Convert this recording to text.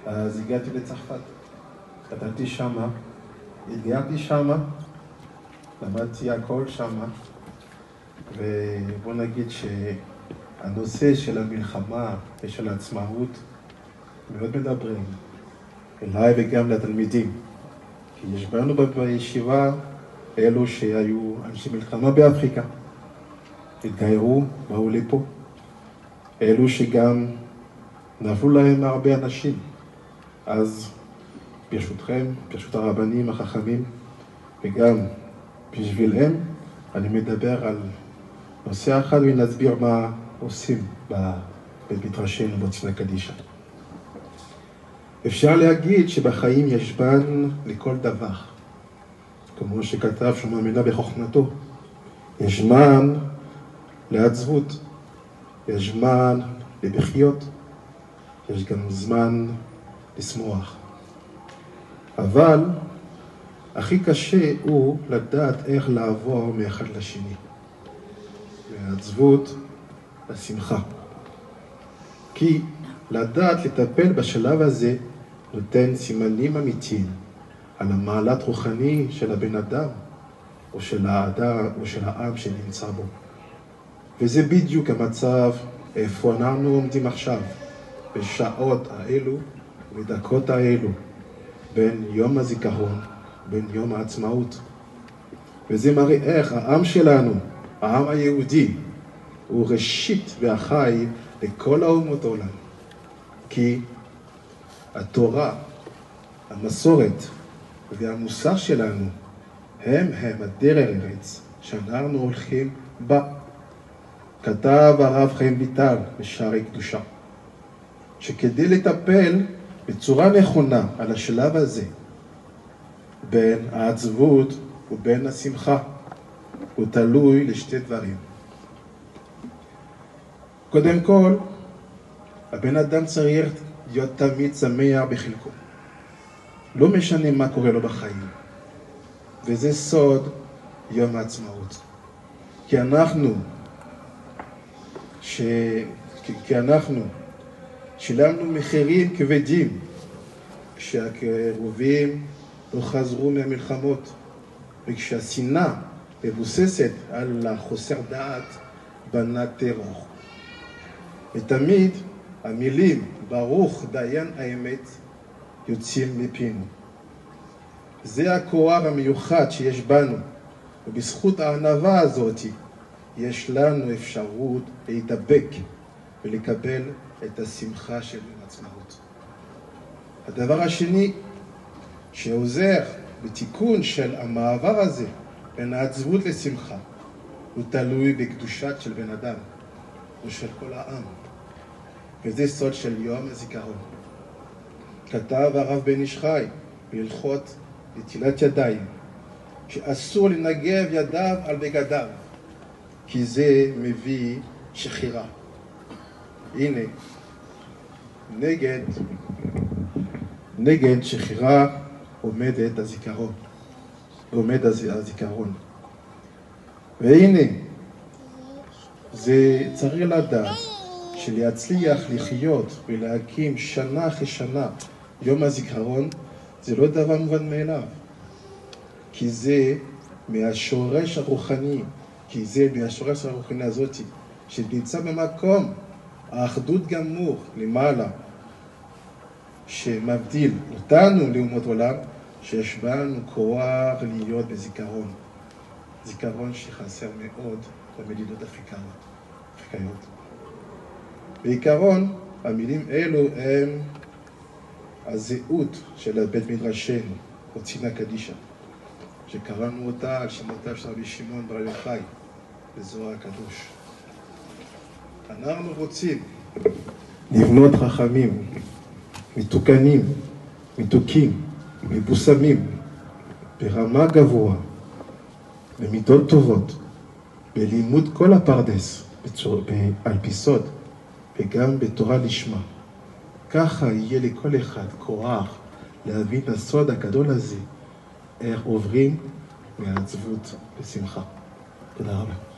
אז הגעתי לצרפת, גדלתי שמה, התגיירתי שמה, למדתי הכל שמה, ובוא נגיד שהנושא של המלחמה ושל העצמאות מאוד מדברים אליי וגם לתלמידים. כי יש בנו בישיבה אלו שהיו אנשי מלחמה באפריקה, התגיירו, באו לפה, אלו שגם נפלו להם הרבה אנשים. אז ברשותכם, ברשות הרבנים החכמים, וגם בשבילם, אני מדבר על נושא אחד ונסביר מה עושים בבית מדרשנו בצינה קדישא. אפשר להגיד שבחיים יש זמן לכל דבר. כמו שכתב שלמה המלך בחוכמתו, יש זמן לעצבות, יש זמן לבכיות, יש גם זמן לשמוח. אבל הכי קשה הוא לדעת איך לעבור מאחד לשני, מהעצבות לשמחה. כי לדעת לטפל בשלב הזה נותן סימנים אמיתיים על המעלת רוחני של הבן אדם או של האדם או של העם שנמצא בו. וזה בדיוק המצב איפה אנחנו עומדים עכשיו, בשעות האלו ובדקות האלו, בין יום הזיכרון, בין יום העצמאות. וזה מראה איך העם שלנו, העם היהודי, הוא ראשית והחי לכל האומות העולם. כי התורה, המסורת והמוסר שלנו הם הדרך ארץ שאנחנו הולכים בה. כתב הרב חיים ויטל בשערי קדושה, שכדי לטפל בצורה נכונה על השלב הזה, בין העצבות ובין השמחה, הוא תלוי לשתי דברים. קודם כל, הבן אדם צריך להיות תמיד שמח בחלקו. לא משנה מה קורה לו בחיים. וזה סוד יום העצמאות. כי אנחנו שילמנו מחירים כבדים כשהקרובים לא חזרו מהמלחמות, וכשהשנאה מבוססת על החוסר דעת בנה טרור. ותמיד המילים ברוך דיין האמת יוצאים מפינו. זה הכוח המיוחד שיש בנו, ובזכות הענווה הזאת יש לנו אפשרות להידבק ולקבל את השמחה של העצמאות. הדבר השני שעוזר בתיקון של המעבר הזה בין העצבות לשמחה, הוא תלוי בקדושת של בן אדם ושל כל העם. וזה סוד של יום הזיכרון. כתב הרב בן איש חי בהלכות נטילת ידיים, שאסור לנגב ידיו על בגדיו, כי זה מביא שחירה. הנה, נגד שחירה עומדת הזיכרון. עומד הזיכרון. והנה, זה צריך לדעת שלהצליח לחיות ולהקים שנה אחרי שנה יום הזיכרון, זה לא דבר מובן מאליו. כי זה מהשורש הרוחני, הזאת, שנמצא במקום האחדות גמור למעלה, שמבדיל אותנו לאומות עולם, שיש בנו כוח להיות בזיכרון. זיכרון שחסר מאוד במדינות אפריקאיות. בעיקרון, המילים אלו הם הזהות של בית מדרשנו, בצינה קדישא, שקראנו אותה על שמותיו של רבי שמעון בר יוחאי בזוהר הקדוש. אנחנו רוצים לבנות חכמים, מתוקנים, מתוקים, מבוסמים, ברמה גבוהה, במידות טובות, בלימוד כל הפרדס, על פי סוד, וגם בתורה לשמה. ככה יהיה לכל אחד כוח להבין את הסוד הגדול הזה, איך עוברים מהעצבות לשמחה. תודה רבה.